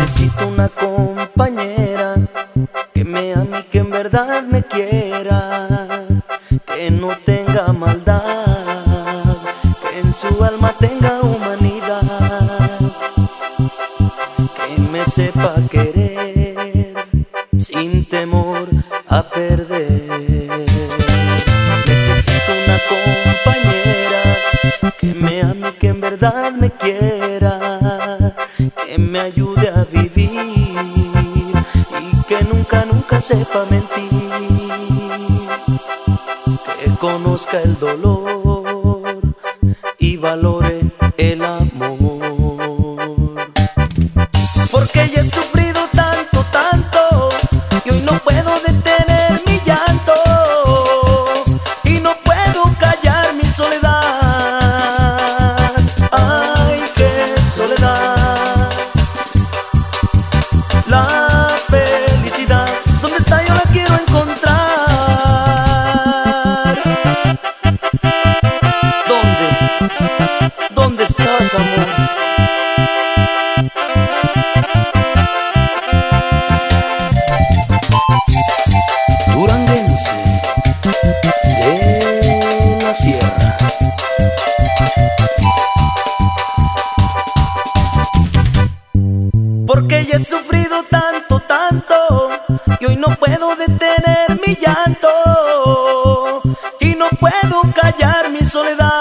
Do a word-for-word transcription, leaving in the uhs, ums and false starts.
Necesito una compañera que me ame y que en verdad me quiera, que no tenga maldad, que en su alma tenga humanidad, que me sepa querer sin temor a perder. Necesito una compañera que me ame y que en verdad me quiera, que me ayude a vivir y que nunca, nunca sepa mentir, que conozca el dolor y valore el amor. Porque ya he sufrido tanto, tanto, y hoy no puedo detener mi llanto, y no puedo callar mi soledad. Ay, qué soledad. La felicidad, ¿dónde está? Yo la quiero encontrar. ¿Dónde? ¿Dónde estás, amor? Duranguense de la Sierra. Porque ya he sufrido tanto, tanto, y hoy no puedo detener mi llanto, y no puedo callar mi soledad.